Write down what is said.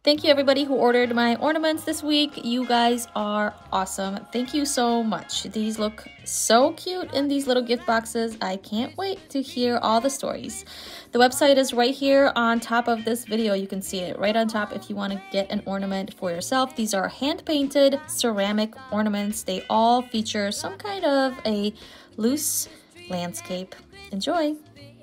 Thank you everybody who ordered my ornaments this week. You guys are awesome. Thank you so much. These look so cute in these little gift boxes. I can't wait to hear all the stories. The website is right here on top of this video. You can see it right on top if you want to get an ornament for yourself. These are hand-painted ceramic ornaments. They all feature some kind of a loose landscape. Enjoy!